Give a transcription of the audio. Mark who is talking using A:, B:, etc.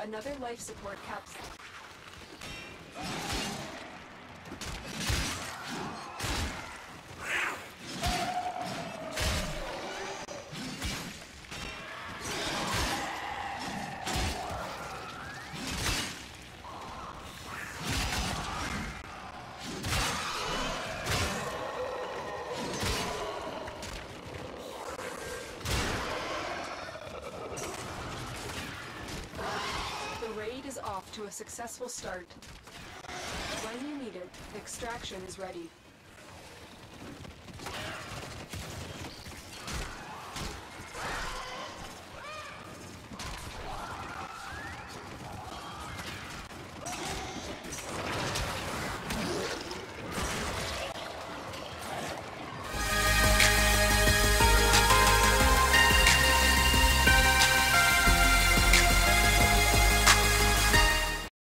A: Another life support capsule. Is off to a successful start. When you need it, extraction is ready.